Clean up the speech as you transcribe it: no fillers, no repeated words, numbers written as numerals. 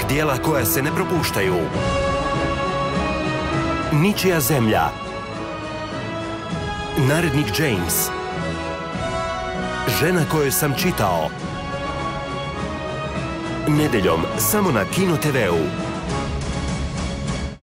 dijela koja se ne propuštaju. Ničija zemlja. Narednik James. Žena kojoj sam čitao. Nedeljom samo na Kino TV-u.